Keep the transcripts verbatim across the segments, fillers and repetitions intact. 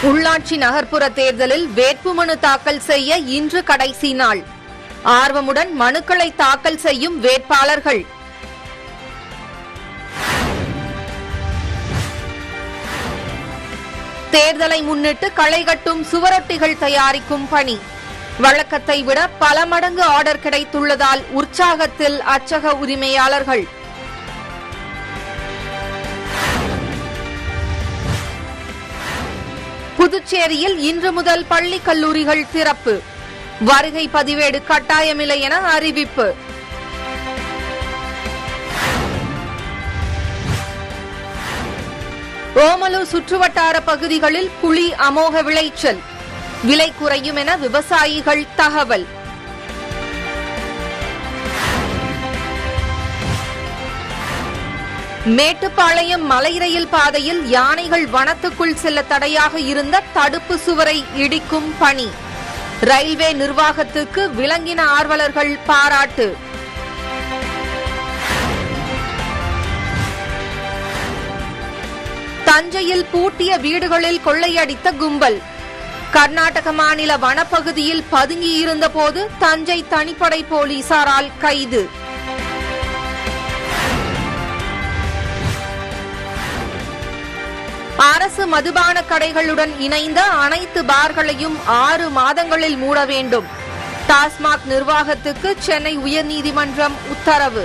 உள்ளாட்சி நகர்ப்புற தேர்தலில் வேட்புமனு தாக்கல் செய்ய இன்று கடைசி நாள். ஆர்வமுடன் மனுக்களை தாக்கல் செய்யும் வேட்பாளர்கள். தேர்தலை முன்னிட்டு களைகட்டும் சுவரொட்டிகள் தயாரிக்கும் பணி. வழக்கத்தை விட பல மடங்கு ஆர்டர் கிடைத்துள்ளதால் உற்சாகத்தில் அச்சக உரிமையாளர்கள். புதுச்சேரியில் இன்று முதல் பள்ளி கல்லூரிகள் திறப்பு. வருகை பதிவேடு கட்டாயமில்லை என அறிவிப்பு. ஓமலூர் சுற்றுவட்டார பகுதிகளில் புளி அமோக விளைச்சல். விலை குறையும் என விவசாயிகள் தகவல். மேட்டுப்பாளையம் மலை ரயில் பாதையில் யானைகள் வனத்துக்குள் செல்ல தடையாக இருந்த தடுப்பு சுவரை இடிக்கும் பணி. ரயில்வே நிர்வாகத்துக்கு விலங்கின ஆர்வலர்கள் பாராட்டு. தஞ்சையில் பூட்டிய வீடுகளில் கொள்ளையடித்த கும்பல். கர்நாடக மாநில வனப்பகுதியில் பதுங்கியிருந்த போது தஞ்சை தனிப்படை போலீசாரால் கைது. அரசு மதுபான கடைகளுடன் இணைந்த அனைத்து பார்களையும் ஆறு மாதங்களில் மூட வேண்டும். டாஸ்மாக் நிர்வாகத்துக்கு சென்னை உயர்நீதிமன்றம் உத்தரவு.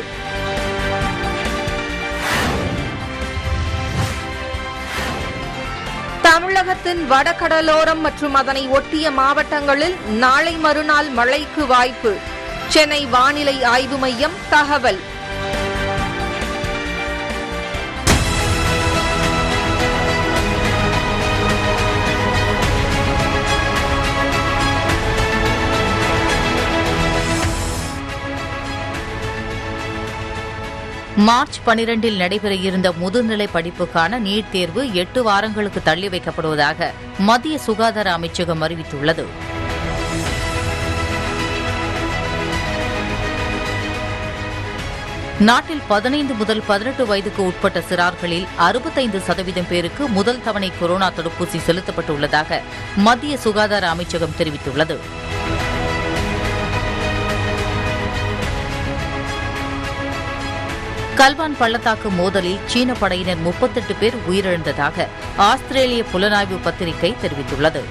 தமிழகத்தின் வடகடலோரம் மற்றும் அதனை ஒட்டிய மாவட்டங்களில் நாளை மறுநாள் மழைக்கு வாய்ப்பு. சென்னை வானிலை ஆய்வு மையம் தகவல். மார்ச் பனிரெண்டில் நடைபெற இருந்த முதுநிலை படிப்புக்கான நீட் தேர்வு எட்டு வாரங்களுக்கு தள்ளி வைக்கப்படுவதாக மத்திய சுகாதார அமைச்சகம் அறிவித்துள்ளது. நாட்டில் பதினைந்து முதல் பதினெட்டு வயதுக்கு உட்பட்ட சிறார்களில் அறுபத்தைந்து சதவீதம் பேருக்கு முதல் தவணை கொரோனா தடுப்பூசி செலுத்தப்பட்டுள்ளதாக மத்திய சுகாதார அமைச்சகம் தெரிவித்துள்ளது. கல்வான் பள்ளத்தாக்கு மோதலில் சீன படையினர் முப்பத்தெட்டு பேர் உயிரிழந்ததாக ஆஸ்திரேலிய புலனாய்வு பத்திரிகை தெரிவித்துள்ளது.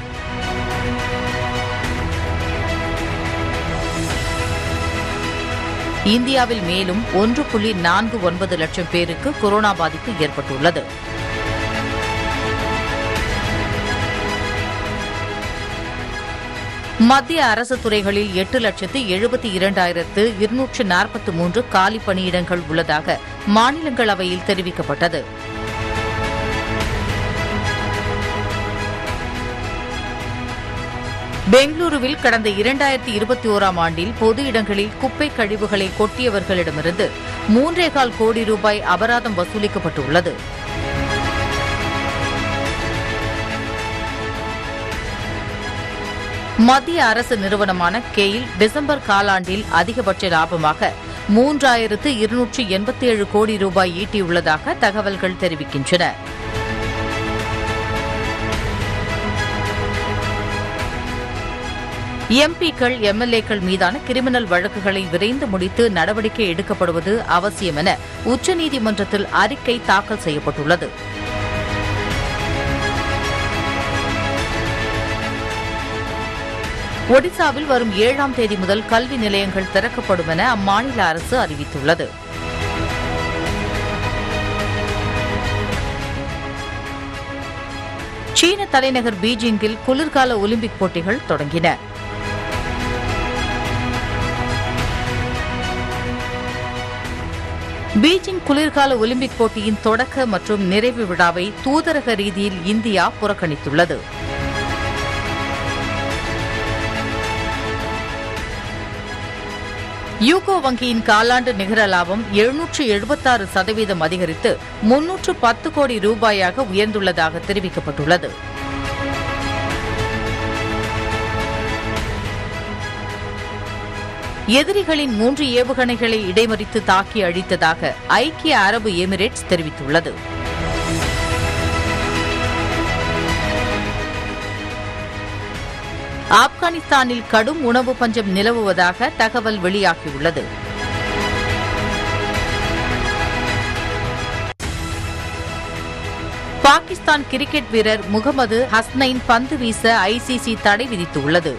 இந்தியாவில் மேலும் ஒன்று புள்ளி நான்கு ஒன்பது லட்சம் பேருக்கு கொரோனா பாதிப்பு ஏற்பட்டுள்ளது. மத்திய அரசு துறைகளில் எட்டு லட்சத்து எழுபத்தி இரண்டாயிரத்து இருநூற்று நாற்பத்தி மூன்று காலி பணியிடங்கள் உள்ளதாக மாநிலங்களவையில் தெரிவிக்கப்பட்டது. பெங்களூருவில் கடந்த இரண்டாயிரத்தி இருபத்தி ஓராம் ஆண்டில் பொது இடங்களில் குப்பை கழிவுகளை கொட்டியவர்களிடமிருந்து மூன்றேகால் கோடி ரூபாய் அபராதம் வசூலிக்கப்பட்டுள்ளது. மத்திய அரசு நிறுவனமான கெயில் டிசம்பர் காலாண்டில் அதிகபட்ச லாபமாக மூன்றாயிரத்து இருநூற்று எண்பத்தி ஏழு கோடி ரூபாய் ஈட்டியுள்ளதாக தகவல்கள் தெரிவிக்கின்றன. எம்பிக்கள் எம்எல்ஏக்கள் மீதான கிரிமினல் வழக்குகளை விரைந்து முடித்து நடவடிக்கை எடுக்கப்படுவது அவசியம் என உச்சநீதிமன்றத்தில் அறிக்கை தாக்கல் செய்யப்பட்டுள்ளது. ஒடிசாவில் வரும் ஏழாம் தேதி முதல் கல்வி நிலையங்கள் திறக்கப்படும் என அம்மாநில அரசு அறிவித்துள்ளது. சீன தலைநகர் பீஜிங்கில் குளிர்கால ஒலிம்பிக் போட்டிகள் தொடங்கின. பீஜிங் குளிர்கால ஒலிம்பிக் போட்டியின் தொடக்க மற்றும் நிறைவு விழாவை தூதரக ரீதியில் இந்தியா புறக்கணித்துள்ளது. யூகோ வங்கியின் காலாண்டு நிகர லாபம் எழுநூற்று எழுபத்தாறு சதவீதம் அதிகரித்து முன்னூற்று பத்து கோடி ரூபாயாக உயர்ந்துள்ளதாக தெரிவிக்கப்பட்டுள்ளது. எதிரிகளின் மூன்று ஏவுகணைகளை இடைமறித்து தாக்கி அழித்ததாக ஐக்கிய அரபு எமிரேட்ஸ் தெரிவித்துள்ளது. ஆப்கானிஸ்தானில் கடும் உணவு பஞ்சம் நிலவுவதாக தகவல் வெளியாகியுள்ளது. பாகிஸ்தான் கிரிக்கெட் வீரர் முகமது ஹஸ்னைன் பந்து வீச ஐசிசி தடை விதித்துள்ளது.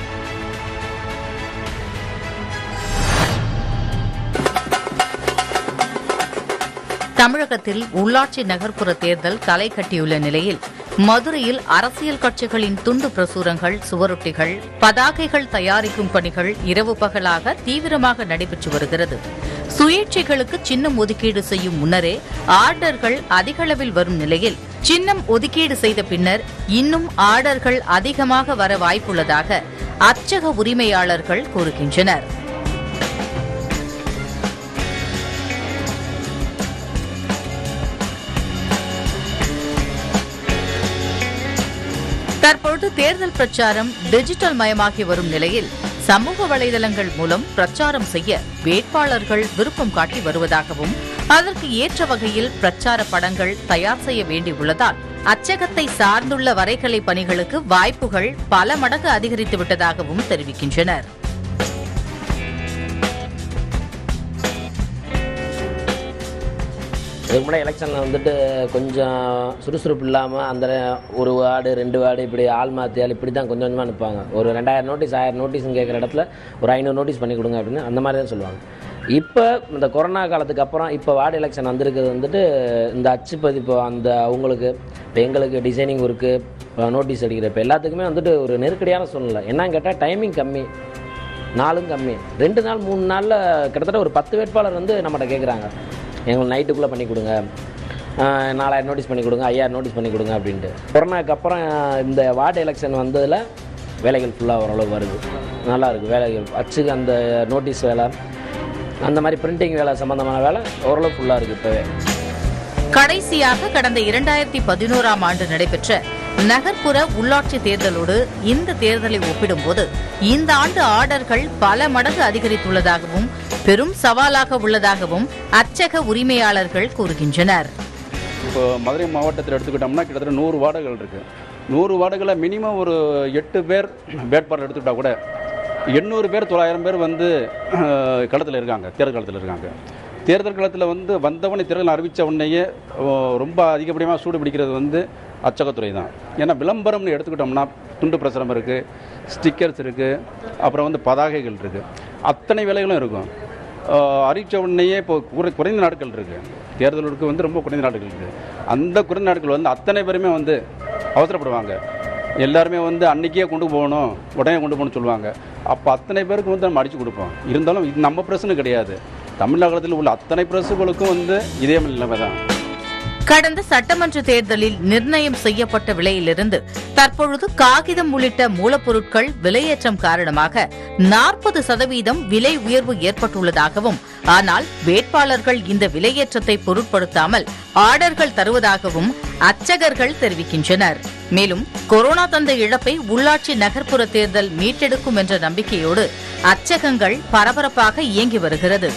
தமிழகத்தில் உள்ளாட்சி நகர்ப்புற தேர்தல் களை கட்டியுள்ள நிலையில் மதுரையில் அரசியல் கட்சிகளின் துண்டு பிரசுரங்கள், சுவரொட்டிகள், பதாகைகள் தயாரிக்கும் பணிகள் இரவு பகலாக தீவிரமாக நடைபெற்று வருகிறது. சுயேட்சைகளுக்கு சின்னம் ஒதுக்கீடு செய்யும் முன்னரே ஆர்டர்கள் அதிகளவில் வரும் நிலையில் சின்னம் ஒதுக்கீடு செய்த பின்னர் இன்னும் ஆர்டர்கள் அதிகமாக வர வாய்ப்புள்ளதாக அச்சக உரிமையாளர்கள் கூறுகின்றனர். தற்பொழுது தேர்தல் பிரச்சாரம் டிஜிட்டல் மயமாகி வரும் நிலையில் சமூக வலைதளங்கள் மூலம் பிரச்சாரம் செய்ய வேட்பாளர்கள் விருப்பம் காட்டி வருவதாகவும் அதற்கு ஏற்ற வகையில் பிரச்சார படங்கள் தயார் செய்ய வேண்டியுள்ளதால் அச்சகத்தை சார்ந்துள்ள வரைகலை பணிகளுக்கு வாய்ப்புகள் பல மடங்கு அதிகரித்துவிட்டதாகவும் தெரிவிக்கின்றனர். இதுக்கு முன்னாடி எலெக்ஷனில் வந்துட்டு கொஞ்சம் சுறுசுறுப்பு இல்லாமல் அந்த ஒரு வார்டு ரெண்டு வார்டு இப்படி ஆள் மாற்றியால் இப்படி தான் கொஞ்சம் கொஞ்சமாக அனுப்புவாங்க. ஒரு ரெண்டாயிரம் நோட்டீஸ் ஆயிரம் நோட்டீஸ்னு கேட்குற இடத்துல ஒரு ஐநூறு நோட்டீஸ் பண்ணி கொடுங்க அப்படின்னு அந்த மாதிரி தான் சொல்லுவாங்க. இப்போ இந்த கொரோனா காலத்துக்கு அப்புறம் இப்போ வார்டு எலெக்ஷன் வந்திருக்கிறது வந்துட்டு இந்த அச்சு பதிப்பு அந்த அவங்களுக்கு இப்போ எங்களுக்கு டிசைனிங் ஒர்க்கு நோட்டீஸ் அடிக்கிற இப்போ எல்லாத்துக்குமே வந்துட்டு ஒரு நெருக்கடியான சூழ்நிலை. என்னன்னு கேட்டால் டைமிங் கம்மி, நாளும் கம்மி. ரெண்டு நாள் மூணு நாளில் கிட்டத்தட்ட ஒரு பத்து வேட்பாளர் வந்து நம்மகிட்ட கேட்குறாங்க, எங்களுக்கு நைட்டுக்குள்ளே பண்ணி கொடுங்க, நாலாயிரம் நோட்டீஸ் பண்ணி கொடுங்க, ஐயாயிரம் நோட்டீஸ் பண்ணி கொடுங்க அப்படின்ட்டு. கொரோனாக்கு அப்புறம் இந்த வார்டு எலெக்ஷன் வந்ததில் வேலைகள் ஃபுல்லாக ஓரளவு வருது, நல்லா இருக்குது வேலைகள். அச்சுக்கு அந்த நோட்டீஸ் வேலை, அந்த மாதிரி பிரிண்டிங் வேலை சம்பந்தமான வேலை ஓரளவு ஃபுல்லாக இருக்குது இப்போவே. கடைசியாக கடந்த இரண்டாயிரத்தி பதினோராம் ஆண்டு நடைபெற்ற நகர்ப்புற உள்ளாட்சி தேர்தலோடு இந்த தேர்தலை ஒப்பிடும்போது இந்த ஆண்டு ஆர்டர்கள் பல மடங்கு அதிகரித்துள்ளதாகவும் பெரும் சவாலாக உள்ளதாகவும் அச்சக உரிமையாளர்கள் கூறுகின்றனர். இப்போ மதுரை மாவட்டத்தில் எடுத்துக்கிட்டோம்னா கிட்டத்தட்ட நூறு வார்டுகள் இருக்குது. நூறு வார்டுகளில் மினிமம் ஒரு எட்டு பேர் வேட்பாளர் எடுத்துக்கிட்டா கூட எண்ணூறு பேர் தொள்ளாயிரம் பேர் வந்து களத்தில் இருக்காங்க, தேர்தல் களத்தில் இருக்காங்க. தேர்தல் களத்தில் வந்து வந்தவனை தேர்தல் அறிவித்த உடனேயே ரொம்ப அதிகப்படியாக சூடு பிடிக்கிறது வந்து அச்சகத்துறை தான். ஏன்னா விளம்பரம்னு எடுத்துக்கிட்டோம்னா துண்டு பிரசுரம் இருக்குது, ஸ்டிக்கர்ஸ் இருக்குது, அப்புறம் வந்து பதாகைகள் இருக்குது, அத்தனை வேலைகளும் இருக்கும். அறிவித்த உடனேயே இப்போ குறை குறைந்த நாட்கள் இருக்குது, தேர்தலுக்கு வந்து ரொம்ப குறைந்த நாட்கள் இருக்குது. அந்த குறைந்த நாட்கள் வந்து அத்தனை பேருமே வந்து அவசரப்படுவாங்க. எல்லாருமே வந்து அன்றைக்கே கொண்டு போகணும், உடனே கொண்டு போகணும்னு சொல்லுவாங்க. அப்போ அத்தனை பேருக்கு வந்து நம்ம அடித்து கொடுப்போம். இருந்தாலும் இது நம்ம பிரச்சனை கிடையாது, தமிழகத்தில் உள்ள அத்தனை பிரசுகளுக்கும் வந்து இதே நிலைமை தான். கடந்த சட்டமன்ற தேர்தலில் நிர்ணயம் செய்யப்பட்ட விலையிலிருந்து தற்பொழுது காகிதம் உள்ளிட்ட மூலப்பொருட்கள் விலையேற்றம் காரணமாக நாற்பது சதவீதம் விலை உயர்வு ஏற்பட்டுள்ளதாகவும், ஆனால் வேட்பாளர்கள் இந்த விலையேற்றத்தை பொருட்படுத்தாமல் ஆர்டர்கள் தருவதாகவும் அச்சகர்கள் தெரிவிக்கின்றனர். மேலும் கொரோனா தந்த இழப்பை உள்ளாட்சி நகர்ப்புற தேர்தல் மீட்டெடுக்கும் என்ற நம்பிக்கையோடு அச்சகங்கள் பரபரப்பாக இயங்கி வருகிறது.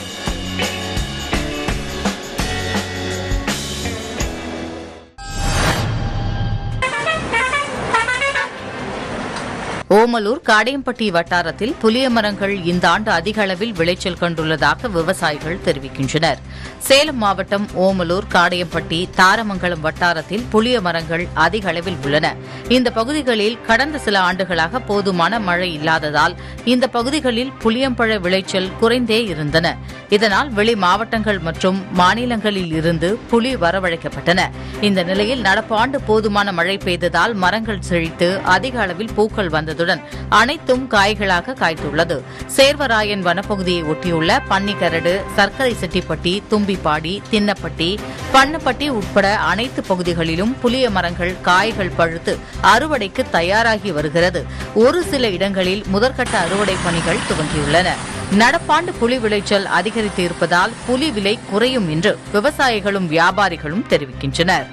ஓமலூர் காடையம்பட்டி வட்டாரத்தில் புளிய மரங்கள் இந்த ஆண்டு அதிக அளவில் விளைச்சல் கண்டுள்ளதாக விவசாயிகள் தெரிவிக்கின்றனர். சேலம் மாவட்டம் ஓமலூர், காடையம்பட்டி, தாரமங்கலம் வட்டாரத்தில் புளிய மரங்கள் அதிக அளவில் உள்ளன. இந்த பகுதிகளில் கடந்த சில ஆண்டுகளாக போதுமான மழை இல்லாததால் இந்த பகுதிகளில் புளியம்பழ விளைச்சல் குறைந்தே இருந்தன. இதனால் வெளி மாவட்டங்கள் மற்றும் மாநிலங்களில் இருந்து புளி வரவழைக்கப்பட்டன. இந்த நிலையில் நடப்பு ஆண்டு போதுமான மழை பெய்ததால் மரங்கள் செழித்து அதிக அளவில் பூக்கள் வந்ததுடன் அனைத்தும் காய்களாக காய்த்துள்ளது. சேர்வராயன் வனப்பகுதியை ஒட்டியுள்ள பன்னிக்கரடு, சர்க்கரை செட்டிப்பட்டி, தும்பிப்பாடி, தின்னப்பட்டி, பண்ணப்பட்டி உட்பட அனைத்து பகுதிகளிலும் புளிய மரங்கள் காய்கள் பழுத்து அறுவடைக்கு தயாராகி வருகிறது. ஒரு சில இடங்களில் முதற்கட்ட அறுவடை பணிகள் துவங்கியுள்ளன. நடப்பாண்டு புலி விளைச்சல் அதிகரித்து இருப்பதால் புலி விலை குறையும் என்று விவசாயிகளும் வியாபாரிகளும் தெரிவிக்கின்றனர்.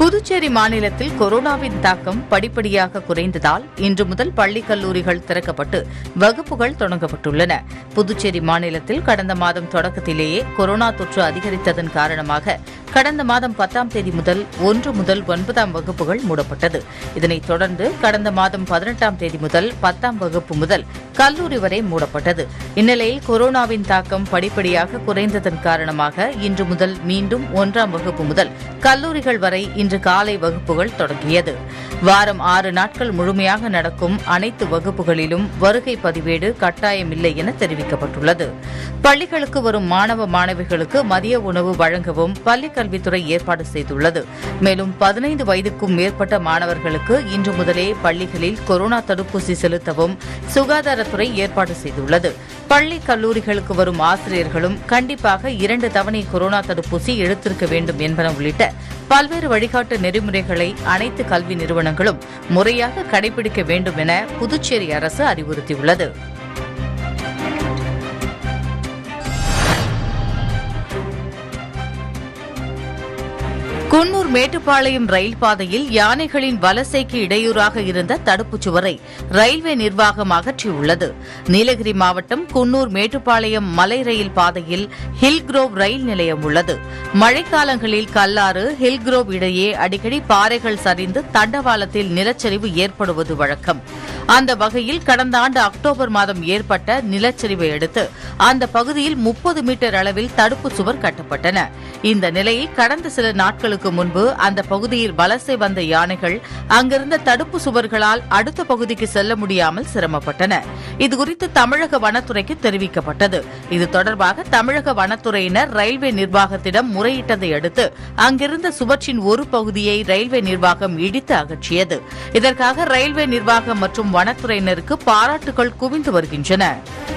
புதுச்சேரி மாநிலத்தில் கொரோனாவின் தாக்கம் படிப்படியாக குறைந்ததால் இன்று முதல் பள்ளி கல்லூரிகள் திறக்கப்பட்டு வகுப்புகள் தொடங்கப்பட்டுள்ளன. புதுச்சேரி மாநிலத்தில் கடந்த மாதம் தொடக்கத்திலேயே கொரோனா தொற்று அதிகரித்ததன் காரணமாக கடந்த மாதம் பத்தாம் தேதி முதல் ஒன்று முதல் ஒன்பதாம் வகுப்புகள் மூடப்பட்டது. இதனைத் தொடர்ந்து கடந்த மாதம் பதினெட்டாம் தேதி முதல் பத்தாம் வகுப்பு முதல் கல்லூரி வரை மூடப்பட்டது. இந்நிலையில் கொரோனாவின் தாக்கம் படிப்படியாக குறைந்ததன் காரணமாக இன்று முதல் மீண்டும் ஒன்றாம் வகுப்பு முதல் கல்லூரிகள் வரை இன்று காலை வகுப்புகள் தொடங்கியது. வாரம் ஆறு நாட்கள் முழுமையாக நடக்கும் அனைத்து வகுப்புகளிலும் வருகை பதிவேடு கட்டாயமில்லை என தெரிவிக்கப்பட்டுள்ளது. பள்ளிகளுக்கு வரும் மாணவ மாணவிகளுக்கு மதிய உணவு வழங்கவும் பள்ளிக் கல்வித்துறை ஏற்பாடு செய்துள்ளது. மேலும் பதினைந்து வயதுக்கும் மேற்பட்ட மாணவர்களுக்கு இன்று முதலே பள்ளிகளில் கொரோனா தடுப்பூசி செலுத்தவும் சுகாதாரத்துறை ஏற்பாடு செய்துள்ளது. பள்ளி கல்லூரிகளுக்கு வரும் ஆசிரியர்களும் கண்டிப்பாக இரண்டு தவணை கொரோனா தடுப்பூசி எடுத்திருக்க வேண்டும் என்பன உள்ளிட்ட பல்வேறு வழிகாட்டு நெறிமுறைகளை அனைத்து கல்வி நிறுவனங்களும் முறையாக கடைபிடிக்க வேண்டும் என புதுச்சேரி அரசு அறிவுறுத்தியுள்ளது. குன்னூர் மேட்டுப்பாளையம் ரயில் பாதையில் யானைகளின் வலசைக்கு இடையூறாக இருந்த தடுப்புச் சுவரை ரயில்வே நிர்வாகம் அகற்றியுள்ளது. நீலகிரி மாவட்டம் குன்னூர் மேட்டுப்பாளையம் மலை ரயில் பாதையில் ஹில்க்ரோவ் ரயில் நிலையம் உள்ளது. மழைக்காலங்களில் கல்லாறு ஹில்க்ரோவ் இடையே அடிக்கடி பாறைகள் சரிந்து தண்டவாளத்தில் நிலச்சரிவு ஏற்படுவது வழக்கம். அந்த வகையில் கடந்த ஆண்டு அக்டோபர் மாதம் ஏற்பட்ட நிலச்சரிவை அடுத்து அந்த பகுதியில் முப்பது மீட்டர் அளவில் தடுப்பு சுவர் கட்டப்பட்டன. இந்த நிலையில் கடந்த சில நாட்களுக்கு முன்பு அந்த பகுதியில் வலசை வந்த யானைகள் அங்கிருந்த தடுப்பு சுவர்களால் அடுத்த பகுதிக்கு செல்ல முடியாமல் சிரமப்பட்டன. இதுகுறித்து தமிழக வனத்துறைக்கு தெரிவிக்கப்பட்டது. இது தொடர்பாக தமிழக வனத்துறையினர் ரயில்வே நிர்வாகத்திடம் முறையிட்டதை அடுத்து அங்கிருந்த சுவற்றின் ஒரு பகுதியை ரயில்வே நிர்வாகம் இடித்து அகற்றியது. இதற்காக ரயில்வே நிர்வாகம் மற்றும் வனத்துறையினருக்கு பாராட்டுகள் குவிந்து வருகின்றன.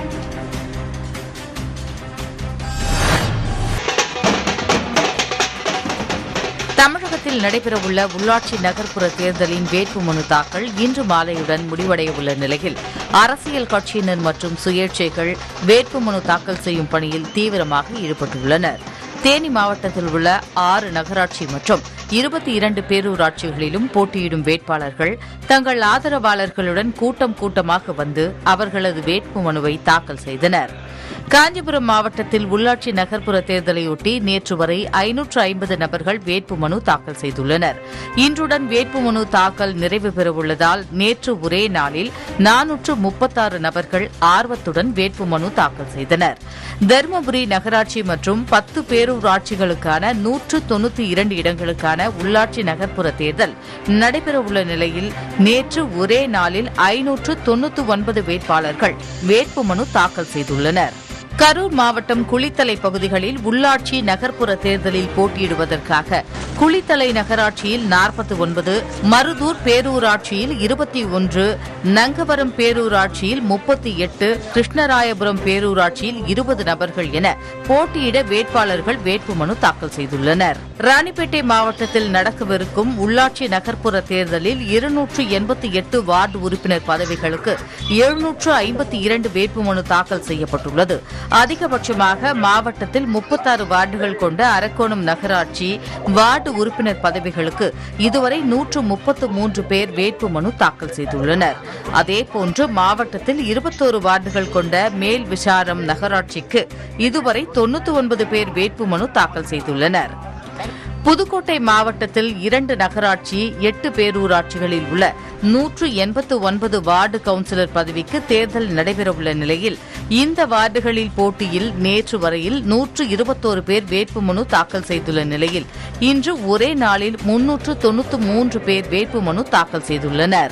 தமிழகத்தில் நடைபெறவுள்ள உள்ளாட்சி நகர்ப்புற தேர்தலின் வேட்புமனு தாக்கல் இன்று மாலையுடன் முடிவடையவுள்ள நிலையில் அரசியல் கட்சியினர் மற்றும் சுயேட்சைகள் வேட்புமனு தாக்கல் செய்யும் பணியில் தீவிரமாக ஈடுபட்டுள்ளனர். தேனி மாவட்டத்தில் உள்ள ஆறு நகராட்சி மற்றும் இருபத்தி இரண்டு பேரூராட்சிகளிலும் போட்டியிடும் வேட்பாளர்கள் தங்கள் ஆதரவாளர்களுடன் கூட்டம் கூட்டமாக வந்து அவர்களது வேட்புமனுவை தாக்கல் செய்தனர். காஞ்சிபுரம் மாவட்டத்தில் உள்ளாட்சி நகர்ப்புற தேர்தலையொட்டி நேற்று வரை ஐநூற்று ஐம்பது நபர்கள் வேட்புமனு தாக்கல் செய்துள்ளனர். இன்றுடன் வேட்புமனு தாக்கல் நிறைவு பெறவுள்ளதால் நேற்று ஒரே நாளில் நானூற்று முப்பத்தாறு நபர்கள் ஆர்வத்துடன் வேட்புமனு தாக்கல் செய்தனர். தருமபுரி நகராட்சி மற்றும் பத்து பேரூராட்சிகளுக்கான நூற்று தொன்னூற்றி இரண்டு இடங்களுக்கான உள்ளாட்சி நகர்ப்புற தேர்தல் நடைபெறவுள்ள நிலையில் நேற்று ஒரே நாளில் ஐநூற்று தொன்னூற்றி ஒன்பது வேட்பாளர்கள் வேட்புமனு தாக்கல் செய்துள்ளனர். கரூர் மாவட்டம் குளித்தலை பகுதிகளில் உள்ளாட்சி நகர்ப்புற தேர்தலில் போட்டியிடுவதற்காக குளித்தலை நகராட்சியில் நாற்பத்தி ஒன்பது, மருதூர் பேரூராட்சியில் இருபத்தி ஒன்று, நங்கவரம் பேரூராட்சியில் முப்பத்தி எட்டு, கிருஷ்ணராயபுரம் பேரூராட்சியில் இருபது நபர்கள் என போட்டியிட வேட்பாளர்கள் வேட்புமனு தாக்கல் செய்துள்ளனர். ராணிப்பேட்டை மாவட்டத்தில் நடக்கவிருக்கும் உள்ளாட்சி நகர்ப்புற தேர்தலில் இருநூற்று எண்பத்தி எட்டு வார்டு உறுப்பினர் பதவிகளுக்கு எழுநூற்று ஐம்பத்தி இரண்டு வேட்புமனு தாக்கல் செய்யப்பட்டுள்ளது. அதிகபட்சமாக மாவட்டத்தில் முப்பத்தாறு வார்டுகள் கொண்ட அரக்கோணம் நகராட்சி வார்டு உறுப்பினர் பதவிகளுக்கு இதுவரை நூற்று முப்பத்து மூன்று பேர் வேட்புமனு தாக்கல் செய்துள்ளனர். அதேபோன்று மாவட்டத்தில் இருபத்தோரு வார்டுகள் கொண்ட மேல் விசாரம் நகராட்சிக்கு இதுவரை தொன்னூற்றி ஒன்பது பேர் வேட்புமனு தாக்கல் செய்துள்ளனர். புதுக்கோட்டை மாவட்டத்தில் இரண்டு நகராட்சி எட்டு பேரூராட்சிகளில் உள்ள நூற்று எண்பத்து ஒன்பது வார்டு கவுன்சிலர் பதவிக்கு தேர்தல் நடைபெறவுள்ள நிலையில் இந்த வார்டுகளில் போட்டியில் நேற்று வரையில் நூற்று இருபத்தோரு பேர் வேட்புமனு தாக்கல் செய்துள்ள நிலையில் இன்று ஒரே நாளில் முன்னூற்று தொன்னூற்று மூன்று பேர் வேட்புமனு தாக்கல் செய்துள்ளனர்.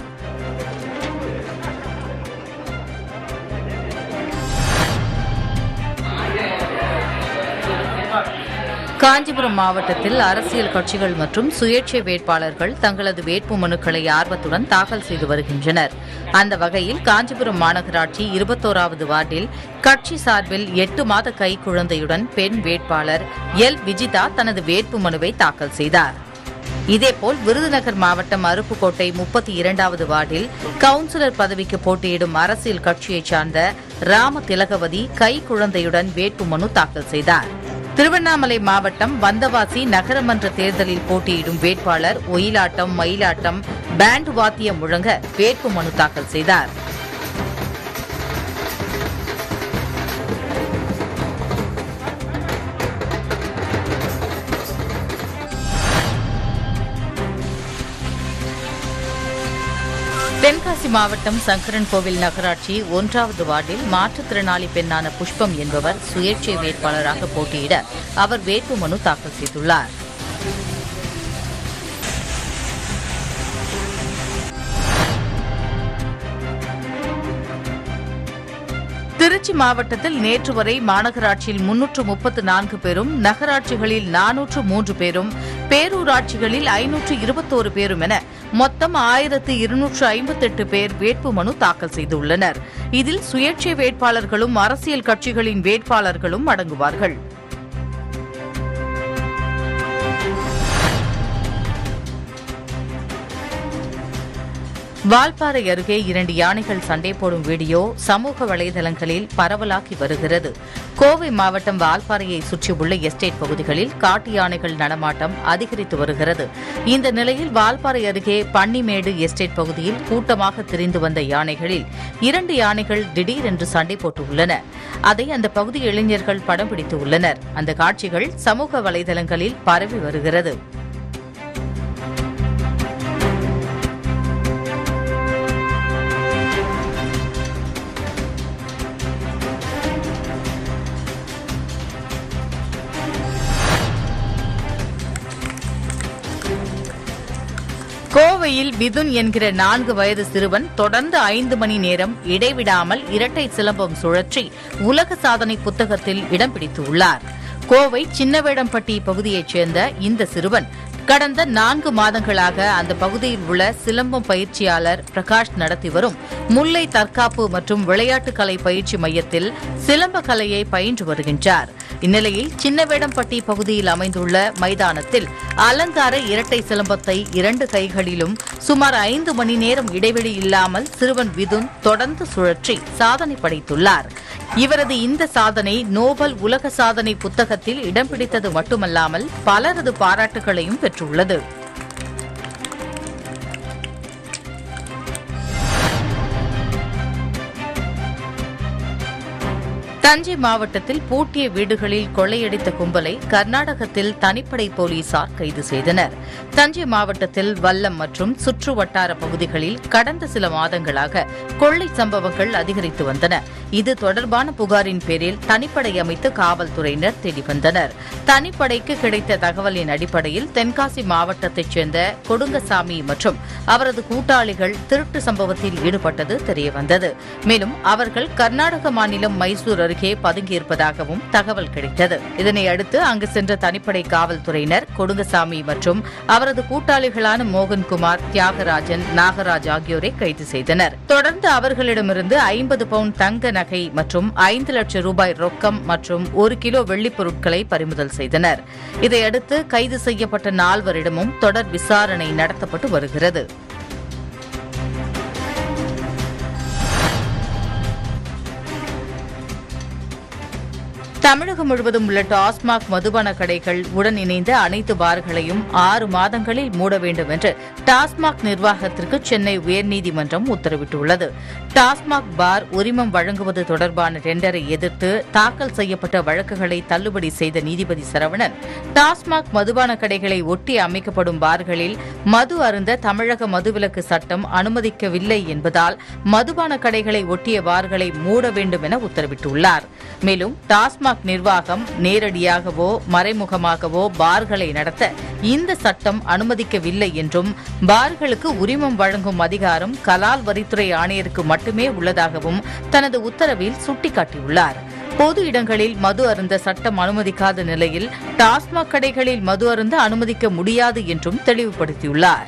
காஞ்சிபுரம் மாவட்டத்தில் அரசியல் கட்சிகள் மற்றும் சுயேட்சை வேட்பாளர்கள் தங்களது வேட்புமனுக்களை ஆர்வத்துடன் தாக்கல் செய்து வருகின்றனர். அந்த வகையில் காஞ்சிபுரம் மாநகராட்சி இருபத்தோராவது வார்டில் கட்சி சார்பில் எட்டு மாத கைக்குழந்தையுடன் பெண் வேட்பாளர் எல் விஜிதா தனது வேட்புமனுவை தாக்கல் செய்தார். இதேபோல் விருதுநகர் மாவட்டம் அருப்புக்கோட்டை முப்பத்தி இரண்டாவது வார்டில் கவுன்சிலர் பதவிக்கு போட்டியிடும் அரசியல் கட்சியைச் சார்ந்த ராம திலகவதி கைக்குழந்தையுடன் வேட்புமனு தாக்கல் செய்தார். திருவண்ணாமலை மாவட்டம் வந்தவாசி நகரமன்ற தேர்தலில் போட்டியிடும் வேட்பாளர் ஒயிலாட்டம் மயிலாட்டம் பேண்ட் வாத்தியம் முழங்க வேட்புமனு தாக்கல் செய்தார். தென்காசி மாவட்டம் சங்கரன்கோவில் நகராட்சி ஒன்றாவது வார்டில் மாற்றுத்திறனாளி பெண்ணான புஷ்பம் என்பவர் சுயேட்சை வேட்பாளராக போட்டியிட அவர் வேட்புமனு தாக்கல் செய்துள்ளார். திருச்சி மாவட்டத்தில் நேற்று வரை மாநகராட்சியில் முன்னூற்று முப்பத்து நான்கு பேரும், நகராட்சிகளில் நானூற்று மூன்று பேரும், பேரூராட்சிகளில் ஐநூற்று இருபத்தோரு பேரும் என மொத்தம் ஆயிரத்து இருநூற்று ஐம்பத்தெட்டு பேர் வேட்புமனு தாக்கல் செய்துள்ளனர். இதில் சுயேட்சை வேட்பாளர்களும் அரசியல் கட்சிகளின் வேட்பாளர்களும் அடங்குவார்கள். வால்பாறை அருகே இரண்டு யானைகள் சண்டை போடும் வீடியோ சமூக வலைதளங்களில் பரவலாகி வருகிறது. கோவை மாவட்டம் வால்பாறையை சுற்றியுள்ள எஸ்டேட் பகுதிகளில் காட்டு யானைகள் நடமாட்டம் அதிகரித்து வருகிறது. இந்த நிலையில் வால்பாறை அருகே பன்னிமேடு எஸ்டேட் பகுதியில் கூட்டமாக திரிந்து வந்த யானைகளில் இரண்டு யானைகள் திடீரென்று சண்டை போட்டுள்ளன. அதை அந்த பகுதி இளைஞர்கள் படம் பிடித்துள்ளனர். அந்த காட்சிகள் சமூக வலைதளங்களில் பரவி வருகிறது. கோவையில் மிதுன் என்கிற நான்கு வயது சிறுவன் தொடர்ந்து ஐந்து மணி நேரம் இடைவிடாமல் இரட்டை சிலம்பம் சுழற்றி உலக சாதனை புத்தகத்தில் இடம் பிடித்துள்ளார். கோவை சின்னவேடம்பட்டி பகுதியைச் சேர்ந்த இந்த சிறுவன் கடந்த நான்கு மாதங்களாக அந்த பகுதியில் உள்ள சிலம்பம் பயிற்சியாளர் பிரகாஷ் நடத்தி வரும் முல்லை தற்காப்பு மற்றும் விளையாட்டுக் கலை பயிற்சி மையத்தில் சிலம்ப கலையை பயின்று வருகின்றார். இந்நிலையில் சின்னவேடம்பட்டி பகுதியில் அமைந்துள்ள மைதானத்தில் அலங்கார இரட்டை சிலம்பத்தை இரண்டு கைகளிலும் சுமார் ஐந்து மணி நேரம் இடைவெளி இல்லாமல் சிறுவன் மிதுன் தொடர்ந்து சுழற்றி சாதனை படைத்துள்ளார். இவரது இந்த சாதனை நோபல் உலக சாதனை புத்தகத்தில் இடம் பிடித்தது மட்டுமல்லாமல் பலரது பாராட்டுகளையும் பெற்றுள்ளது. தஞ்சை மாவட்டத்தில் பூட்டிய வீடுகளில் கொள்ளையடித்த கும்பலை கர்நாடகத்தில் தனிப்படை போலீசார் கைது செய்தனர். தஞ்சை மாவட்டத்தில் வல்லம் மற்றும் சுற்று வட்டார பகுதிகளில் கடந்த சில மாதங்களாக கொள்ளை சம்பவங்கள் அதிகரித்து வந்தன. இது தொடர்பான புகாரின் பேரில் தனிப்படை அமைத்து காவல்துறையினர் தேடி வந்தனர். தனிப்படைக்கு கிடைத்த தகவலின் அடிப்படையில் தென்காசி மாவட்டத்தைச் சேர்ந்த கொடுங்கசாமி மற்றும் அவரது கூட்டாளிகள் திருட்டு சம்பவத்தில் ஈடுபட்டது தெரியவந்தது. மேலும் அவர்கள் கர்நாடக மாநிலம் மைசூர் அருகே பதுங்கியிருப்பதாகவும் தகவல் கிடைத்தது. இதனையடுத்து அங்கு சென்ற தனிப்படை காவல்துறையினர் கொடுங்கசாமி மற்றும் அவரது கூட்டாளிகளான மோகன்குமார், தியாகராஜன், நாகராஜ் ஆகியோரை கைது செய்தனர். தொடர்ந்து அவர்களிடமிருந்து ஐம்பது பவுண்ட் தங்க நகை மற்றும் ஐந்து லட்சம் ரூபாய் ரொக்கம் மற்றும் ஒரு கிலோ வெள்ளிப் பொருட்களை பறிமுதல் செய்தனர். இதையடுத்து கைது செய்யப்பட்ட நால்வரிடமும் தொடர் விசாரணை நடத்தப்பட்டு வருகிறது. தமிழகம் முழுவதும் உள்ள டாஸ்மாக் மதுபான கடைகள் உடன் இணைந்த அனைத்து பார்களையும் ஆறு மாதங்களில் மூட வேண்டும் என்று டாஸ்மாக் நிர்வாகத்திற்கு சென்னை உயர்நீதிமன்றம் உத்தரவிட்டுள்ளது. டாஸ்மாக் பார் உரிமம் வழங்குவது தொடர்பான டெண்டரை எதிர்த்து தாக்கல் செய்யப்பட்ட வழக்குகளை தள்ளுபடி செய்த நீதிபதி சரவணன், டாஸ்மாக் மதுபான கடைகளை ஒட்டி அமைக்கப்படும் பார்களில் மது அருந்த தமிழக மதுவிலக்கு சட்டம் அனுமதிக்கவில்லை என்பதால் மதுபான கடைகளை ஒட்டிய பார்களை மூட வேண்டும் என உத்தரவிட்டுள்ளார். மேலும் டாஸ்மாக் நிர்வாகம் நேரடியாகவோ மறைமுகமாகவோ பார்களை நடத்த இந்த சட்டம் அனுமதிக்கவில்லை என்றும் பார்களுக்கு உரிமம் வழங்கும் அதிகாரம் கலால் வரித்துறை ஆணையருக்கு மட்டுமே உள்ளதாகவும் தனது உத்தரவில் சுட்டிக்காட்டியுள்ளார். பொது இடங்களில் மது அருந்த சட்டம் அனுமதிக்காத நிலையில் டாஸ்மாக் கடைகளில் மது அருந்த அனுமதிக்க முடியாது என்றும் தெளிவுபடுத்தியுள்ளார்.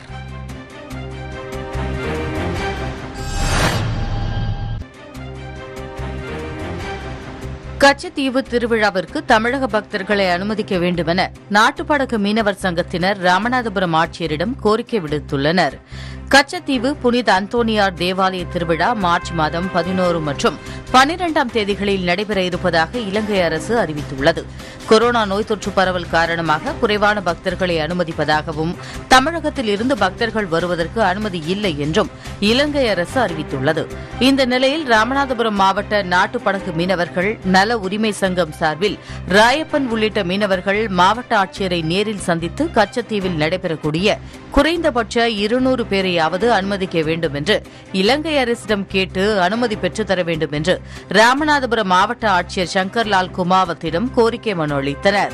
கச்சத்தீவு திருவிழாவிற்கு தமிழக பக்தர்களை அனுமதிக்க வேண்டுமென நாட்டுப்படகு மீனவர் சங்கத்தினர் ராமநாதபுரம் ஆட்சியரிடம் கோரிக்கை விடுத்துள்ளனர். கச்சத்தீவு புனித அந்தோனியார் தேவாலய திருவிழா மார்ச் மாதம் பதினோரு மற்றும் பனிரெண்டாம் தேதிகளில் நடைபெற இருப்பதாக இலங்கை அரசு அறிவித்துள்ளது. கொரோனா நோய் தொற்று பரவல் காரணமாக குறைவான பக்தர்களை அனுமதிப்பதாகவும் தமிழகத்தில் இருந்து பக்தர்கள் வருவதற்கு அனுமதி இல்லை என்றும் இலங்கை அரசு அறிவித்துள்ளது. இந்த நிலையில் ராமநாதபுரம் மாவட்ட நாட்டுப்படகு மீனவர்கள் நல உரிமை சங்கம் சார்பில் ராயப்பன் உள்ளிட்ட மீனவர்கள் மாவட்ட ஆட்சியரை நேரில் சந்தித்து கச்சத்தீவில் நடைபெறக்கூடிய குறைந்தபட்ச இருநூறு பேரையாவது அனுமதிக்க வேண்டும் என்று இலங்கை அரசிடம் கேட்டு அனுமதி பெற்றுத்தர வேண்டும் என்று ராமநாதபுரம் மாவட்ட ஆட்சியர் சங்கர்லால் குமாவத்திடம் கோரிக்கை மனு அளித்தனர்.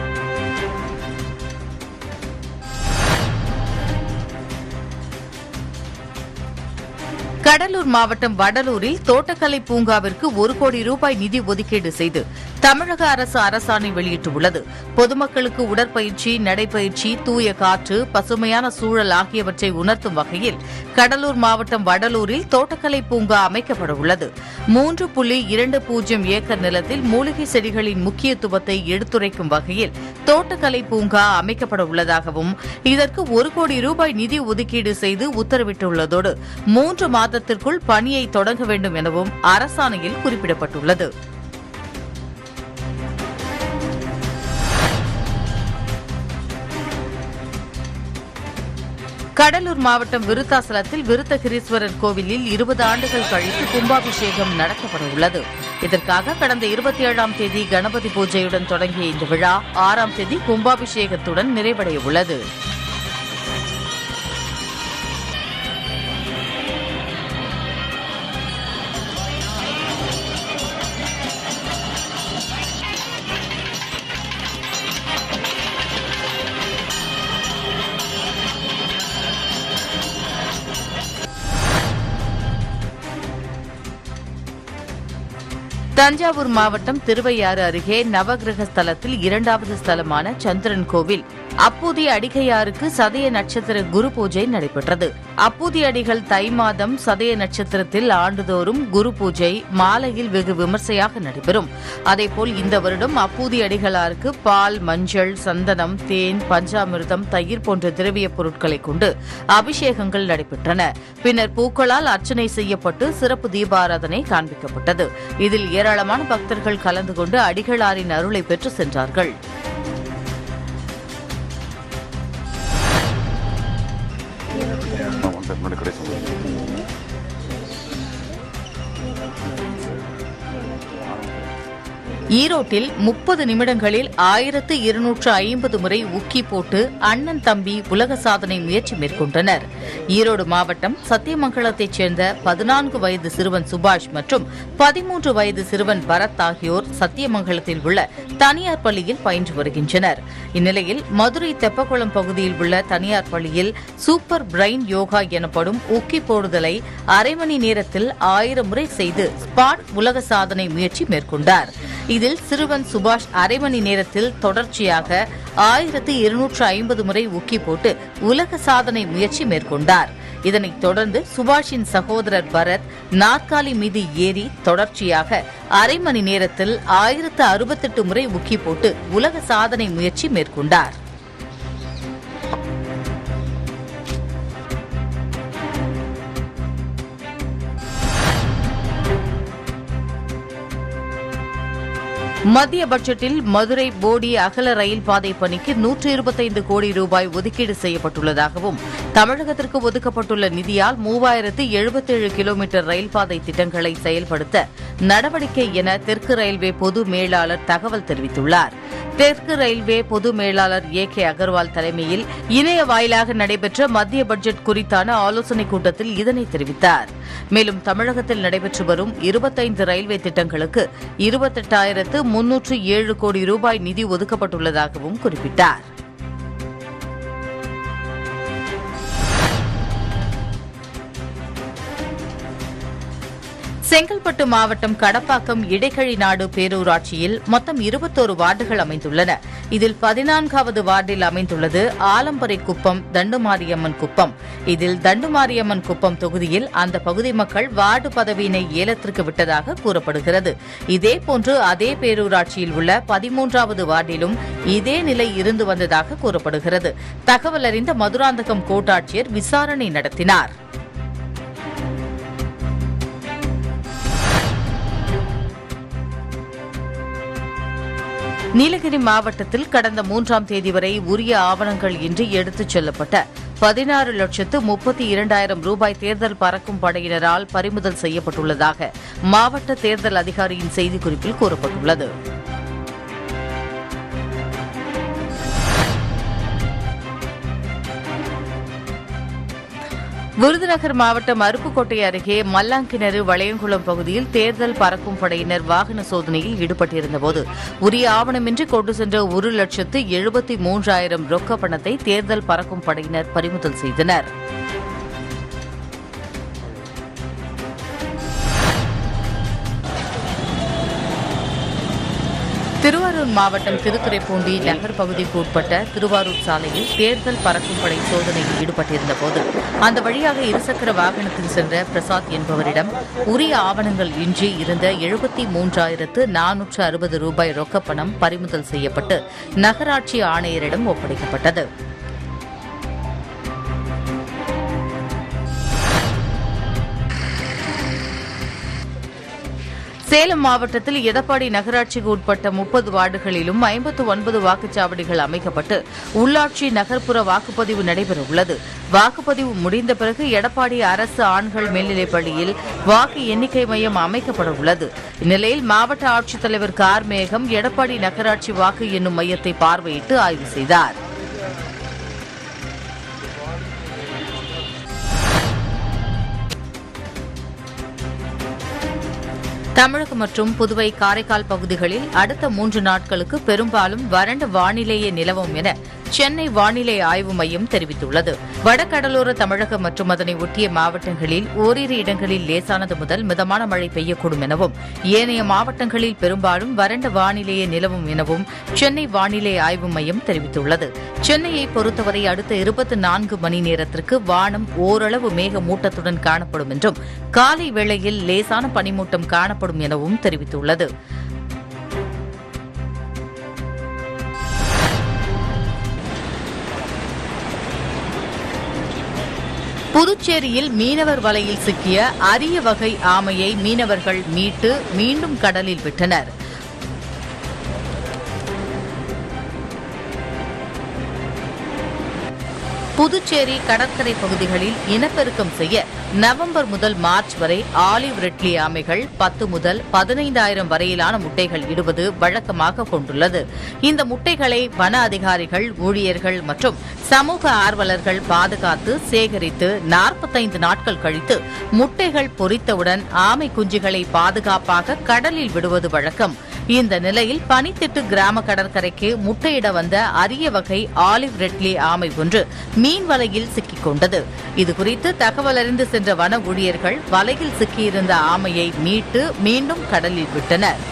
கடலூர் மாவட்டம் வடலூரில் தோட்டக்கலை பூங்காவிற்கு ஒரு கோடி ரூபாய் நிதி ஒதுக்கீடு செய்து தமிழக அரசு அரசாணை வெளியிட்டுள்ளது. பொதுமக்களுக்கு உடற்பயிற்சி, நடைபயிற்சி, தூய காற்று, பசுமையான சூழல் ஆகியவற்றை உணர்த்தும் வகையில் கடலூர் மாவட்டம் வடலூரில் தோட்டக்கலை பூங்கா அமைக்கப்பட உள்ளது. மூன்று புள்ளி இரண்டு பூஜ்ஜியம் ஏக்கர் நிலத்தில் மூலிகை செடிகளின் முக்கியத்துவத்தை எடுத்துரைக்கும் வகையில் தோட்டக்கலை பூங்கா அமைக்கப்பட உள்ளதாகவும் இதற்கு ஒரு கோடி ரூபாய் நிதி ஒதுக்கீடு செய்து உத்தரவிட்டுள்ளதோடு மூன்று மாதத்திற்குள் பணியை தொடங்க வேண்டும் எனவும் அரசாணையில் குறிப்பிடப்பட்டுள்ளது. கடலூர் மாவட்டம் விருத்தாசலத்தில் விருத்தகிரீஸ்வரர் கோவிலில் இருபது ஆண்டுகள் கழித்து கும்பாபிஷேகம் நடத்தப்பட உள்ளது. இதற்காக கடந்த இருபத்தி ஏழாம் தேதி கணபதி பூஜையுடன் தொடங்கிய இந்த விழா ஆறாம் தேதி கும்பாபிஷேகத்துடன் நிறைவடைய உள்ளது. தஞ்சாவூர் மாவட்டம் திருவையாறு அருகே நவகிரக ஸ்தலத்தில் இரண்டாவது ஸ்தலமான சந்திரன் கோவில் அப்பூதி அடிகையாருக்கு சதய நட்சத்திர குரு பூஜை நடைபெற்றது. அப்பூதி அடிகள் தை மாதம் சதய நட்சத்திரத்தில் ஆண்டுதோறும் குரு பூஜை மாலையில் வெகு விமர்சையாக நடைபெறும். அதேபோல் இந்த வருடம் அப்பூதி அடிகளாருக்கு பால், மஞ்சள், சந்தனம், தேன், பஞ்சாமிர்தம், தயிர் போன்ற திரவிய பொருட்களை கொண்டு அபிஷேகங்கள் நடைபெற்றன. பின்னர் பூக்களால் அர்ச்சனை செய்யப்பட்டு சிறப்பு தீபாராதனை காண்பிக்கப்பட்டது. இதில் ஏராளமான பக்தர்கள் கலந்து கொண்டு அடிகளாரின் அருளை பெற்று சென்றார்கள். ஈரோட்டில் முப்பது நிமிடங்களில் ஆயிரத்து இருநூற்று ஐம்பது முறை உக்கி போட்டு அண்ணன் தம்பி உலக சாதனை முயற்சி மேற்கொண்டனர். ஈரோடு மாவட்டம் சத்தியமங்கலத்தைச் சேர்ந்த பதினான்கு வயது சிறுவன் சுபாஷ் மற்றும் பதிமூன்று வயது சிறுவன் பரத் ஆகியோர் சத்தியமங்கலத்தில் உள்ள தனியார் பள்ளியில் பயின்று வருகின்றனர். இந்நிலையில் மதுரை தெப்பக்குளம் பகுதியில் உள்ள தனியார் பள்ளியில் சூப்பர் பிரெயின் யோகா எனப்படும் உக்கி போடுதலை அரை மணி நேரத்தில் ஆயிரம் முறை செய்து ஸ்பாட் உலக சாதனை முயற்சி மேற்கொண்டார். இதில் சிறுவன் சுபாஷ் அரை மணி நேரத்தில் தொடர்ச்சியாக ஆயிரத்து இருநூற்று ஐம்பது முறை உக்கி போட்டு உலக சாதனை முயற்சி மேற்கொண்டார். இதனைத் தொடர்ந்து சுபாஷின் சகோதரர் பரத் நாற்காலி மீது ஏறி தொடர்ச்சியாக அரை மணி நேரத்தில் ஆயிரத்து அறுபத்தெட்டு முறை உக்கி போட்டு உலக சாதனை முயற்சி மேற்கொண்டார். மத்திய பட்ஜெட்டில் மதுரை போடி அகல ரயில் பாதை பணிக்கு நூற்று இருபத்தைந்து கோடி ரூபாய் ஒதுக்கீடு செய்யப்பட்டுள்ளதாகவும் தமிழகத்திற்கு ஒதுக்கப்பட்டுள்ள நிதியால் மூவாயிரத்து எழுபத்தேழு கிலோமீட்டர் ரயில் பாதை திட்டங்களை செயல்படுத்த நடவடிக்கை என தெற்கு ரயில்வே பொது மேலாளர் தகவல் தெரிவித்துள்ளார். தெற்கு ரயில்வே பொது மேலாளர் ஏ கே அகர்வால் தலைமையில் இணைய வாயிலாக நடைபெற்ற மத்திய பட்ஜெட் குறித்தான ஆலோசனைக் கூட்டத்தில் இதனை தெரிவித்தார். மேலும் தமிழகத்தில் நடைபெற்று வரும் இருபத்தைந்து ரயில்வே திட்டங்களுக்கு இருபத்தெட்டாயிரத்து முன்னூற்று ஏழு கோடி ரூபாய் நிதி ஒதுக்கப்பட்டுள்ளதாகவும் குறிப்பிட்டார். செங்கல்பட்டு மாவட்டம் கடப்பாக்கம் இடைக்கழி நாடு பேரூராட்சியில் மொத்தம் இருபத்தோரு வார்டுகள் அமைந்துள்ளன. இதில் பதினான்காவது வார்டில் அமைந்துள்ளது ஆலம்பரை குப்பம் தண்டுமாரியம்மன் குப்பம். இதில் தண்டுமாரியம்மன் குப்பம் தொகுதியில் அந்த பகுதி மக்கள் வார்டு பதவியினை ஏலத்திற்கு விட்டதாக கூறப்படுகிறது. இதேபோன்று அதே பேரூராட்சியில் உள்ள பதிமூன்றாவது வார்டிலும் இதே நிலை இருந்து வந்ததாக கூறப்படுகிறது. தகவல் அறிந்த மதுராந்தகம் கோட்டாட்சியர் விசாரணை நடத்தினார். நீலகிரி மாவட்டத்தில் கடந்த மூன்றாம் தேதி வரை உரிய ஆவணங்கள் இன்றி எடுத்துச் செல்லப்பட்ட பதினாறு லட்சத்து முப்பத்தி இரண்டாயிரம் ரூபாய் தேர்தல் பறக்கும் படையினரால் பறிமுதல் செய்யப்பட்டுள்ளதாக மாவட்ட தேர்தல் அதிகாரியின் செய்திக்குறிப்பில் கூறப்பட்டுள்ளது. விருதுநகர் மாவட்டம் அருப்புக்கோட்டை அருகே மல்லாங்கிணறு வளையங்குளம் பகுதியில் தேர்தல் பறக்கும் படையினர் வாகன சோதனையில் ஈடுபட்டிருந்தபோது உரிய ஆவணமின்றி கொண்டு சென்ற ஒரு லட்சத்து எழுபத்தி மூன்றாயிரம் ரொக்க பணத்தை தேர்தல் பறக்கும் படையினர் பறிமுதல் செய்தனர். திருவாரூர் மாவட்டம் திருத்துறைப்பூண்டி நகர் பகுதிக்கு உட்பட்ட திருவாரூர் சாலையில் தேர்தல் பறக்கும் படை சோதனையில் ஈடுபட்டிருந்தபோது அந்த வழியாக இருசக்கர வாகனத்தில் சென்ற பிரசாத் என்பவரிடம் உரிய ஆவணங்கள் இன்றி இருந்த எழுபத்தி மூன்றாயிரத்து நானூற்று அறுபது ரூபாய் ரொக்கப்பணம் பறிமுதல் செய்யப்பட்டு நகராட்சி ஆணையரிடம் ஒப்படைக்கப்பட்டது. சேலம் மாவட்டத்தில் எடப்பாடி நகராட்சிக்கு உட்பட்ட முப்பது வார்டுகளிலும் ஐம்பத்து ஒன்பது வாக்குச்சாவடிகள் அமைக்கப்பட்டு உள்ளாட்சி நகர்ப்புற வாக்குப்பதிவு நடைபெறவுள்ளது. வாக்குப்பதிவு முடிந்த பிறகு எடப்பாடி அரசு ஆண்கள் மேல்நிலைப் பள்ளியில் வாக்கு எண்ணிக்கை மையம் அமைக்கப்பட உள்ளது. இந்நிலையில் மாவட்ட ஆட்சித்தலைவர் கார்மேகம் எடப்பாடி நகராட்சி வாக்கு எண்ணும் மையத்தை பார்வையிட்டு ஆய்வு செய்தார். தமிழகம் மற்றும் புதுவை காரைக்கால் பகுதிகளில் அடுத்த மூன்று நாட்களுக்கு பெரும்பாலும் வறண்ட வானிலையே நிலவும் என சென்னை வானிலை ஆய்வு மையம் தெரிவித்துள்ளது. வடகடலோர தமிழகம் மற்றும் அதனை ஒட்டிய மாவட்டங்களில் ஓரிரு இடங்களில் லேசானது முதல் மிதமான மழை பெய்யக்கூடும் எனவும் ஏனைய மாவட்டங்களில் பெரும்பாலும் வறண்ட வானிலையே நிலவும் எனவும் சென்னை வானிலை ஆய்வு மையம் தெரிவித்துள்ளது. சென்னையை பொறுத்தவரை அடுத்த இருபத்தி நான்கு மணி நேரத்திற்கு வானம் ஓரளவு மேகமூட்டத்துடன் காணப்படும் என்றும் காலை வேளையில் லேசான பனிமூட்டம் காணப்படும் எனவும் தெரிவித்துள்ளது. புதுச்சேரியில் மீனவர் வலையில் சிக்கிய அரிய வகை ஆமையை மீனவர்கள் மீட்டு மீண்டும் கடலில் விட்டனர். புதுச்சேரி கடற்கரை பகுதிகளில் இனப்பெருக்கம் செய்ய நவம்பர் முதல் மார்ச் வரை ஆலிவ் ரெட்லி ஆமைகள் பத்து முதல் பதினைந்தாயிரம் வரையிலான முட்டைகள் இடுவது வழக்கமாக கொண்டுள்ளது. இந்த முட்டைகளை வன அதிகாரிகள், ஊழியர்கள் மற்றும் சமூக ஆர்வலர்கள் பாதுகாத்து சேகரித்து நாற்பத்தைந்து நாட்கள் கழித்து முட்டைகள் பொரித்தவுடன் ஆமை குஞ்சுகளை பாதுகாப்பாக கடலில் விடுவது வழக்கம். இந்த நிலையில் பனித்திட்டு கிராம கடற்கரைக்கு முட்டையிட வந்த அரிய வகை ஆலிவ் ரெட்லி ஆமை ஒன்று மீன் வலையில் சிக்கிக் கொண்டது. இதுகுறித்து தகவல் அறிந்து சென்ற வன ஊழியர்கள் வலையில் சிக்கியிருந்த ஆமையை மீட்டு மீண்டும் கடலில் விட்டனர்.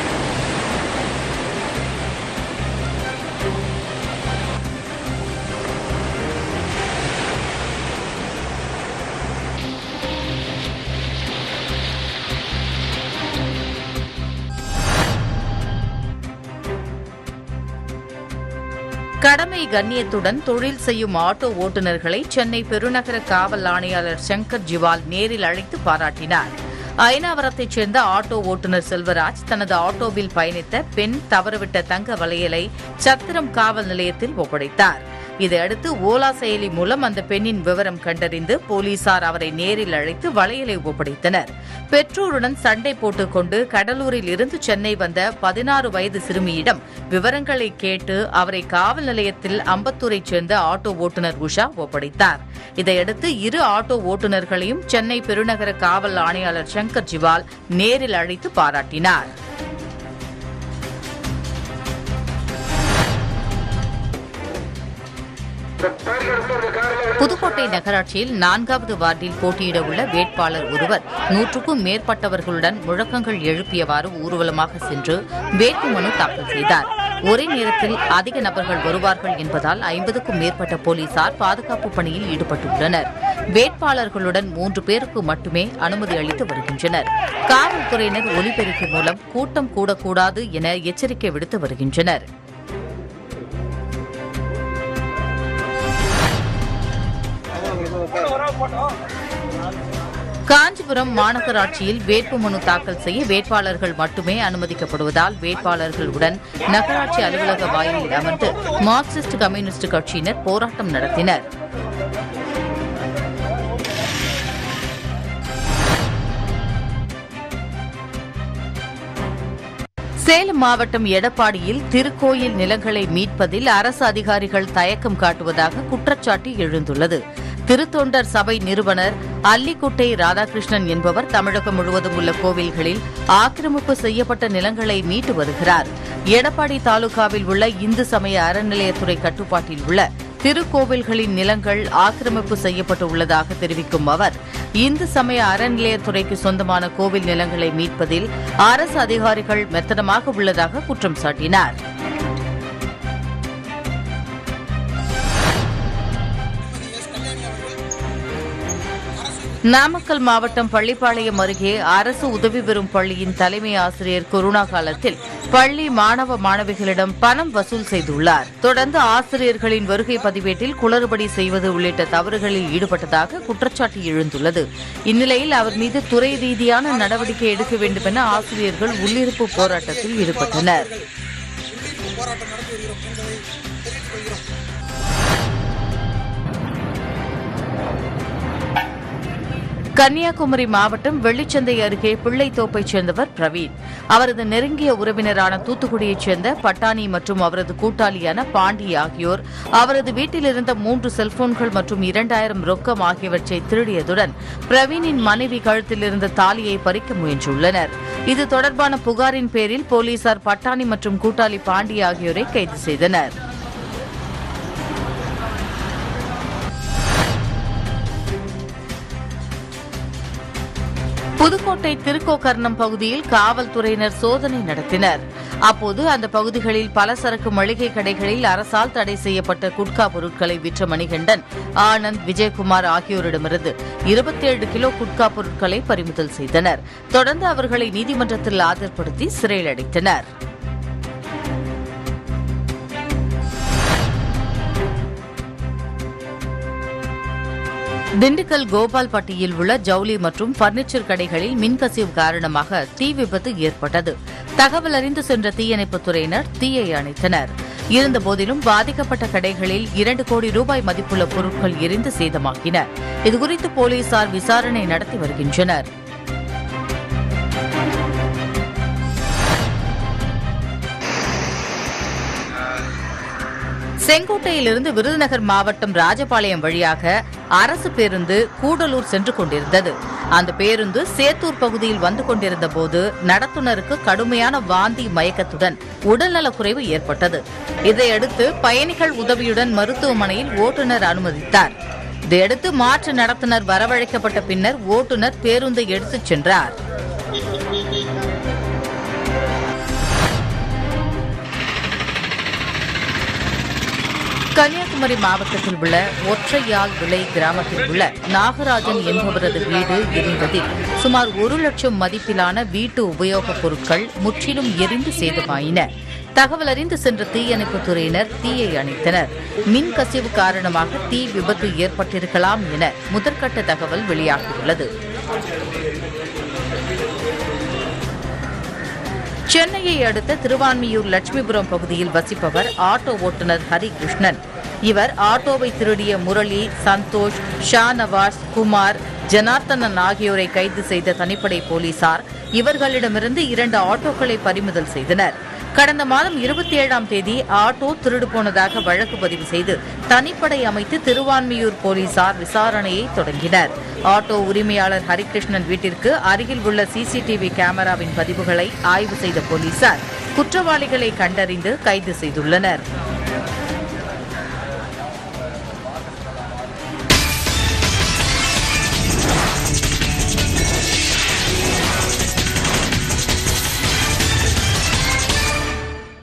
கடமை கண்ணியத்துடன் தொழில் செய்யும் ஆட்டோ ஓட்டுநர்களை சென்னை பெருநகர காவல் ஆணையாளர் சங்கர் ஜிவால் நேரில் அழைத்து பாராட்டினார். அயனாவரத்தைச் சேர்ந்த ஆட்டோ ஓட்டுநர் செல்வராஜ் தனது ஆட்டோவில் பயணித்த பெண் தவறவிட்ட தங்க வளையலை சத்திரம் காவல் நிலையத்தில் ஒப்படைத்தார். இதையடுத்து ஓலா செயலி மூலம் அந்த பெண்ணின் விவரம் கண்டறிந்து போலீசார் அவரை நேரில் அழைத்து வளையலை ஒப்படைத்தனர். பெற்றோருடன் சண்டை போட்டுக் கொண்டு கடலூரில் இருந்து சென்னை வந்த பதினாறு வயது சிறுமியிடம் விவரங்களை கேட்டு அவரை காவல் நிலையத்தில் அம்பத்தூரைச் சேர்ந்த ஆட்டோ ஓட்டுநர் உஷா ஒப்படைத்தார். இதையடுத்து இரு ஆட்டோ ஓட்டுநர்களையும் சென்னை பெருநகர காவல் ஆணையாளர் சங்கர் ஜிவால் நேரில் அழைத்து பாராட்டினார். புதுக்கோட்டை நகராட்சியில் நான்காவது வார்டில் போட்டியிட உள்ள வேட்பாளர் ஒருவர் நூற்றுக்கும் மேற்பட்டவர்களுடன் முழக்கங்கள் எழுப்பியவாறு ஊர்வலமாக சென்று வேட்புமனு தாக்கல் செய்தார். ஒரே நேரத்தில் அதிக நபர்கள் வருவார்கள் என்பதால் ஐம்பதுக்கும் மேற்பட்ட போலீசார் பாதுகாப்பு பணியில் ஈடுபட்டுள்ளனர். வேட்பாளர்களுடன் மூன்று பேருக்கு மட்டுமே அனுமதி அளித்து வருகின்றனர். காவல்துறையினர் ஒலிபெருக்கி மூலம் கூட்டம் கூடக்கூடாது என எச்சரிக்கை விடுத்து வருகின்றனர். காஞ்சிபுரம் மாநகராட்சியில் வேட்புமனு தாக்கல் செய்ய வேட்பாளர்கள் மட்டுமே அனுமதிக்கப்படுவதால் வேட்பாளர்களுடன் நகராட்சி அலுவலக வாயிலில் அமர்ந்து மார்க்சிஸ்ட் கம்யூனிஸ்ட் கட்சியினர் போராட்டம் நடத்தினர். சேலம் மாவட்டம் எடப்பாடியில் திருக்கோயில் நிலங்களை மீட்பதில் அரசு அதிகாரிகள் தயக்கம் காட்டுவதாக குற்றச்சாட்டு எழுந்துள்ளது. திருத்தொண்டர் சபை நிறுவனர் அல்லிக்குட்டை ராதாகிருஷ்ணன் என்பவர் தமிழகம் முழுவதும் உள்ள கோவில்களில் ஆக்கிரமிப்பு செய்யப்பட்ட நிலங்களை மீட்டு வருகிறார். எடப்பாடி தாலுகாவில் உள்ள இந்து சமய அறநிலையத்துறை கட்டுப்பாட்டில் உள்ள திருக்கோவில்களின் நிலங்கள் ஆக்கிரமிப்பு செய்யப்பட்டுள்ளதாக தெரிவிக்கும் அவர், இந்து சமய அறநிலையத்துறைக்கு சொந்தமான கோவில் நிலங்களை மீட்பதில் அரசு அதிகாரிகள் மெத்தனமாக உள்ளதாக குற்றம் சாட்டினார். நாமக்கல் மாவட்டம் பள்ளிப்பாளையம் அருகே அரசு உதவி பெறும் பள்ளியின் தலைமை ஆசிரியர் கொரோனா காலத்தில் பள்ளி மாணவ மாணவிகளிடம் பணம் வசூல் செய்துள்ளார். தொடர்ந்து ஆசிரியர்களின் வருகை பதிவேட்டில் குளறுபடி செய்வது உள்ளிட்ட தவறுகளில் ஈடுபட்டதாக குற்றச்சாட்டு எழுந்துள்ளது. இந்நிலையில் அவர் மீது துறை ரீதியான நடவடிக்கை எடுக்க வேண்டும் என ஆசிரியர்கள் உள்ளிருப்பு போராட்டத்தில் ஈடுபட்டனர். கன்னியாகுமரி மாவட்டம் வெள்ளிச்சந்தை அருகே பிள்ளைத்தோப்பைச் சேர்ந்தவர் பிரவீன். அவரது நெருங்கிய உறவினரான தூத்துக்குடியைச் சேர்ந்த பட்டாணி மற்றும் அவரது கூட்டாளியான பாண்டி ஆகியோர் அவரது வீட்டில் இருந்த மூன்று செல்போன்கள் மற்றும் இரண்டாயிரம் ரொக்கம் ஆகியவற்றை திருடியதுடன் பிரவீனின் மனைவி கழுத்தில் இருந்த தாலியை பறிக்க முயன்றுள்ளனர். இது தொடர்பான புகாரின் பேரில் போலீசார் பட்டாணி மற்றும் கூட்டாளி பாண்டி ஆகியோரை கைது செய்தனர். புதுக்கோட்டை திருக்கோக்கர்ணம் பகுதியில் காவல்துறையினர் சோதனை நடத்தினர். அப்போது அந்த பகுதிகளில் பலசரக்கு மளிகை கடைகளில் அரசால் தடை செய்யப்பட்ட குட்கா பொருட்களை விற்ற மணிகண்டன், ஆனந்த், விஜயகுமார் ஆகியோரிடமிருந்து இருபத்தேழு கிலோ குட்கா பொருட்களை பறிமுதல் செய்தனர். தொடர்ந்து அவர்களை நீதிமன்றத்தில் ஆஜர்படுத்தி சிறையில் அடைத்தனர். திண்டுக்கல் கோபால்பட்டியில் உள்ள ஜவுளி மற்றும் பர்னிச்சர் கடைகளில் மின்கசிவு காரணமாக தீ விபத்து ஏற்பட்டது. தகவல் அறிந்து சென்ற தீயணைப்புத் துறையினர் தீயை அணைத்தனர். இருந்தபோதிலும் பாதிக்கப்பட்ட கடைகளில் இரண்டு கோடி ரூபாய் மதிப்புள்ள பொருட்கள் எரிந்து சேதமாகின. இதுகுறித்து போலீசார் விசாரணை நடத்தி வருகின்றனர். செங்கோட்டையிலிருந்து விருதுநகர் மாவட்டம் ராஜபாளையம் வழியாக அரசு பேருந்து கூடலூர் சென்று கொண்டிருந்தது. அந்த பேருந்து சேத்தூர் பகுதியில் வந்து கொண்டிருந்த போது நடத்துனருக்கு கடுமையான வாந்தி மயக்கத்துடன் உடல்நலக்குறைவு ஏற்பட்டது. இதையடுத்து பயணிகள் உதவியுடன் மருத்துவமனையில் ஓட்டுநர் அனுமதித்தார். இதையடுத்து மாற்று நடத்துனர் வரவழைக்கப்பட்ட பின்னர் ஓட்டுநர் பேருந்தை எடுத்துச் சென்றார். கன்னியாகுமரி மாவட்டத்தில் உள்ள ஒற்றையால் விளை கிராமத்தில் உள்ள நாகராஜன் என்பவரது வீடு எரிந்ததில் சுமார் ஒரு லட்சம் மதிப்பிலான வீட்டு உபயோகப் பொருட்கள் முற்றிலும் எரிந்து சேதமாயின. தகவல் அறிந்து சென்ற தீயணைப்புத் துறையினர் தீயை அணைத்தனர். மின் கசிவு காரணமாக தீ விபத்து ஏற்பட்டிருக்கலாம் என முதற்கட்ட தகவல் வெளியாகியுள்ளது. சென்னையை அடுத்த திருவான்மியூர் லட்சுமிபுரம் பகுதியில் வசிப்பவர் ஆட்டோ ஓட்டுநர் ஹரிகிருஷ்ணன். இவர் ஆட்டோவை திருடிய முரளி, சந்தோஷ், ஷாநவாஸ், குமார், ஜனார்த்தனன் ஆகியோரை கைது செய்த தனிப்படை போலீசார் இவர்களிடமிருந்து இரண்டு ஆட்டோக்களை பறிமுதல் செய்தனர். கடந்த மாதம் இருபத்தி ஏழாம் தேதி ஆட்டோ திருடு போனதாக வழக்கு பதிவு செய்து தனிப்படை அமைத்து திருவான்மியூர் போலீசார் விசாரணையை தொடங்கினர். ஆட்டோ உரிமையாளர் ஹரிகிருஷ்ணன் வீட்டிற்கு அருகில் உள்ள சிசிடிவி கேமராவின் பதிவுகளை ஆய்வு செய்த போலீசார் குற்றவாளிகளை கண்டறிந்து கைது செய்துள்ளனர்.